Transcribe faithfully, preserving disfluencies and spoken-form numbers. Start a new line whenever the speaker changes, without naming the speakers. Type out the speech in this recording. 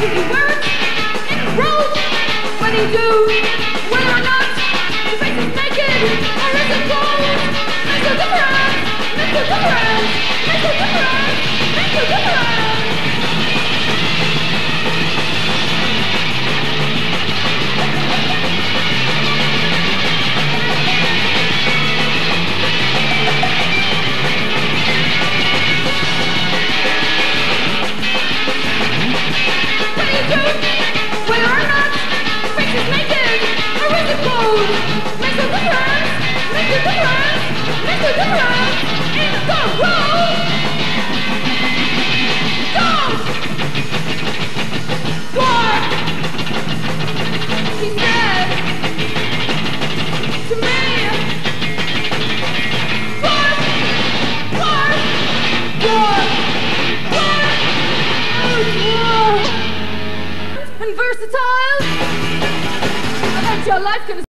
Does he wear it in a robe? When he do, whether or not his face is naked or is it clothed? Makes a difference, makes a difference, makes a difference, makes a difference. Whether or not his face is naked or is it clothed, makes a difference, makes a difference, makes a difference in the road. Don't walk, he said to me. What, what, what, what, what? And versatile. I bet your life can